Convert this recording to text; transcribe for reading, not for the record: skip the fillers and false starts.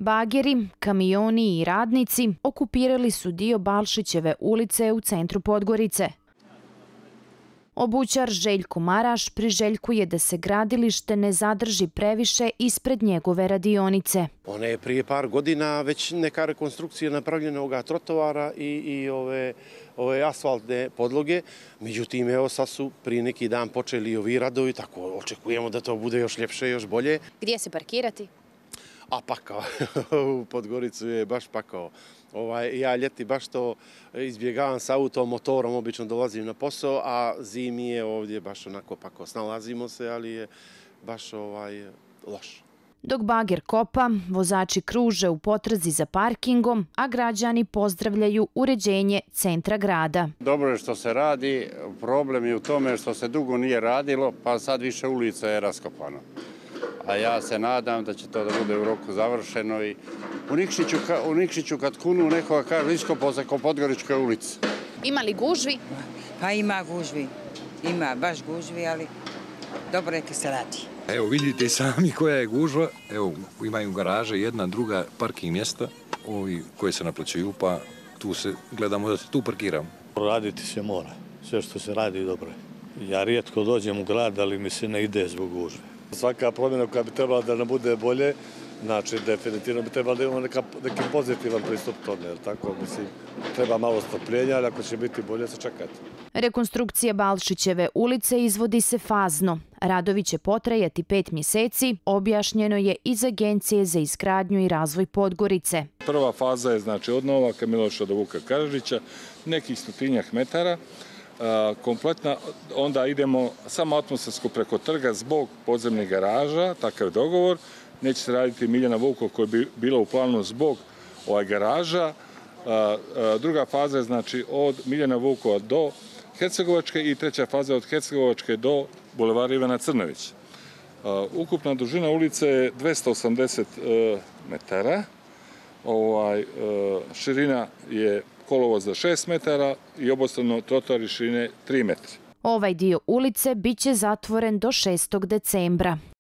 Bageri, kamioni i radnici okupirali su dio Balšićeve ulice u centru Podgorice. Obućar Željko Maraš priželjkuje da se gradilište ne zadrži previše ispred njegove radionice. Ona je prije par godina već neka rekonstrukcija napravljena ovoga trotovara i ove asfaltne podloge. Međutim, evo sad su prije neki dan počeli ovi radovi, tako očekujemo da to bude još ljepše, još bolje. Gdje se parkirati? A pakao, u Podgoricu je baš pakao. Ja ljeti baš to izbjegavam sa autom, motorom, obično dolazim na posao, a zimi je ovdje baš onako pakao. Snalazimo se, ali je baš loš. Dok bager kopa, vozači kruže u potrazi za parkingom, a građani pozdravljaju uređenje centra grada. Dobro je što se radi, problem je u tome što se dugo nije radilo, pa sad više ulica je raskopano. A ja se nadam da će to da bude u roku završeno i u Nikšiću kad kunu nekoga kaže iskopao se ko Podgorička ulica. Ima li gužvi? Pa ima gužvi, ima baš gužvi, ali dobro je kad se radi. Evo vidite sami koja je gužva, evo imaju garaže, jedna, druga parking mjesta, ovi koji se naplaćuju, pa tu se gledamo da se tu parkiramo. Raditi se mora, sve što se radi dobro je. Ja rijetko dođem u grad, ali mi se ne ide zbog gužve. Svaka promjena koja bi trebala da nam bude bolje, znači definitivno bi trebalo da imamo neki pozitivan pristup tome, jer tako, mislim, treba malo strpljenja, ali ako će biti bolje, se čekati. Rekonstrukcija Balšićeve ulice izvodi se fazno. Radovi će potrajati 5 mjeseci, objašnjeno je iz Agencije za izgradnju i razvoj Podgorice. Prva faza je znači od Novaka Miloša do Vuka Karadžića, nekih 100 metara. Kompletna, onda idemo samo atmosfersko preko trga zbog podzemnih garaža, takav je dogovor. Neće se raditi Miljana Vuko koja bi bila u planu zbog garaža. Druga faza je znači od Miljana Vukova do Hercegovačke i treća faza od Hercegovačke do bulevara Ivana Crnovića. Ukupna dužina ulice je 280 metara, širina je kolovoz za 6 metara i obostrano trotoar širine 3 metra. Ovaj dio ulice biće zatvoren do 6. decembra.